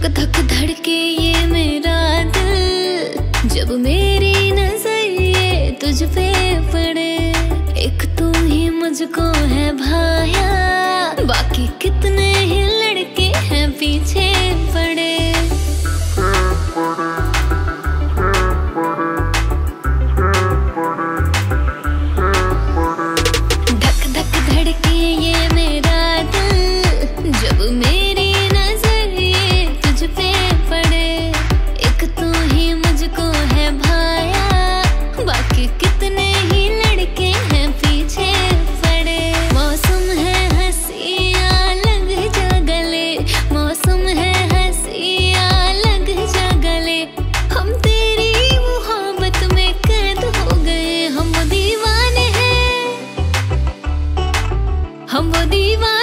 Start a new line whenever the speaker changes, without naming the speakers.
धक धक धड़के ये मेरा दिल, जब मेरी नजर ये तुझ पे पड़े। एक तू ही मुझको है भाया, बाकी कितने ही लड़के हैं पीछे पड़े। धक धक धड़के ये मेरा दिल, जब मेरी नजर ये तुझ पे पड़े। एक तू ही मुझको है भाया, बाकी कितने ही लड़के हैं पीछे पड़े। मौसम है हंसिया लग जा गले, मौसम है हंसिया लग जा गले। हम तेरी मोहब्बत में कैद हो गए, हम वो दीवाने हैं, हम वो दीवाने।